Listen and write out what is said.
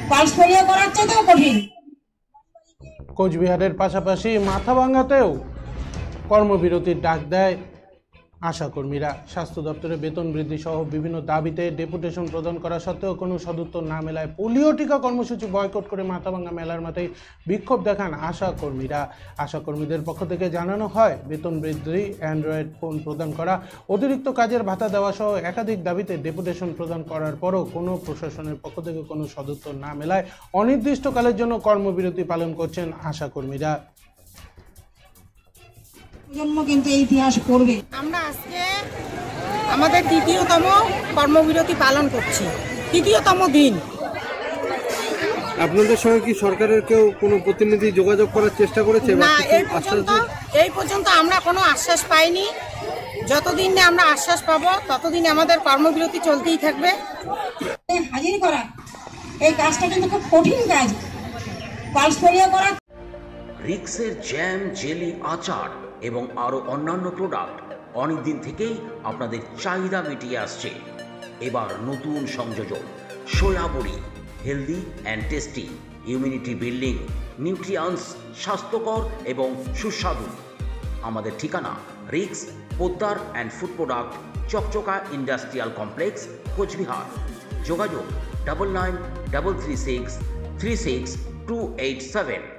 Pulse polio করার চাইতেও কঠিন। কোচবিহারের পাশাপাশি মাথাভাঙ্গাতেও কর্মবিরতির ডাক দেয় আশাকর্মীরা। স্বাস্থ্য দপ্তরে বেতন বৃদ্ধি সহ বিভিন্ন দাবিতে ডেপুটেশন প্রদান করা সত্ত্বেও কোনো সদুত্তর না মেলায় পোলিও টিকা কর্মসূচি বয়কট করে মাথাভাঙ্গা মেলার মাঠে বিক্ষোভ দেখান আশাকর্মীরা। আশাকর্মীদের পক্ষ থেকে জানানো হয়, বেতন বৃদ্ধি, অ্যান্ড্রয়েড ফোন প্রদান করা, অতিরিক্ত কাজের ভাতা দেওয়া সহ একাধিক দাবিতে ডেপুটেশন প্রদান করার পরও কোনো প্রশাসনের পক্ষ থেকে কোনো সদুত্তর না মেলায় অনির্দিষ্টকালের জন্য কর্মবিরতি পালন করছেন আশাকর্মীরা। প্রজন্ম কিন্তু এই ইতিহাস পড়বে। আমরা আজকে আমাদের তৃতীয়তম কর্মবিরতি পালন করছি, তৃতীয়তম দিন। আপনাদের সঙ্গে কি সরকারের কেউ কোনো প্রতিনিধি যোগাযোগ করার চেষ্টা করেছে? না, এই পর্যন্ত আমরা কোনো আশ্বাস পাইনি। যতদিন না আমরা আশ্বাস পাবো ততদিন আমাদের কর্মবিরতি চলতেই থাকবে। হাজির করা এই কাজটা কিন্তু খুব কঠিন কাজ। পালস পোলিও করা, রিক্সের জ্যাম, জেলি, আচার এবং আরও অন্যান্য প্রোডাক্ট অনেকদিন থেকেই আপনাদের চাহিদা মিটিয়ে আসছে। এবার নতুন সংযোজন সয়াবড়ি, healthy and tasty, immunity building, nutrients, স্বাস্থ্যকর এবং সুস্বাদু। আমাদের ঠিকানা Riks Poddar and food product, Chakchaka industrial complex, Cooch Behar. যোগাযোগ 9933636287।